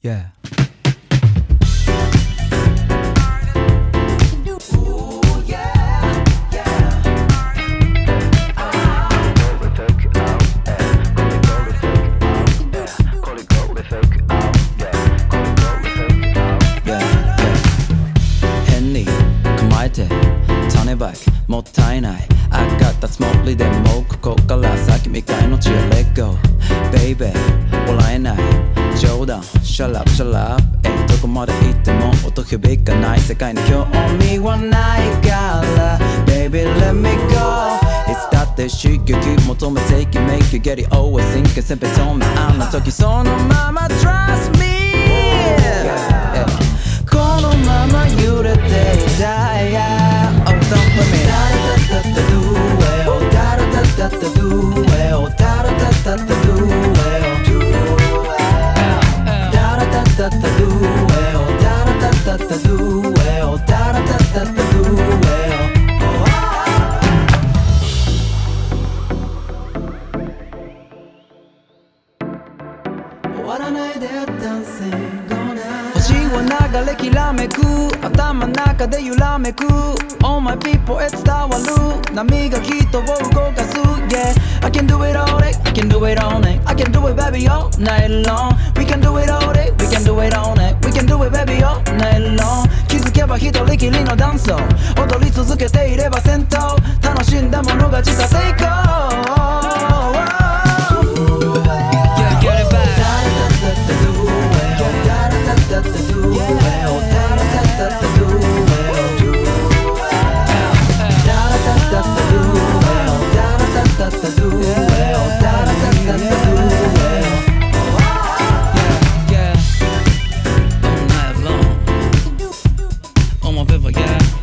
Yeah. Henny 構えて種バイクもったいない。上がったつもりでもここから先未開の地へ Let go Baby 笑えない冗談 Shut up shut up どこまで行っても音響かない世界に興味はないから Baby let me go いつだって刺激求め Take it make you get it always think 先輩とめあんな時そのまま Trust me、このまま揺れていたい、yeah. Oh don't put me Da-da-da-da-da-do well Da-da-da-da-da-do well Da-da-da-da-da-do well Da-da-da-da-da-do well Da-da-da-da-da-do well Da-da-da-da-da-do well終わらないで Dancing星は流れきらめく頭の中で揺らめく All my people へ伝わる波が人を動かす Yeah I can do it all day I can do it all night I can do it baby all night long We can do it all day We can do it all night We can do it baby all night long 気づけば一人きりのダンスを踊り続けていれば戦闘楽しんだものが自他成功All my people, yeah.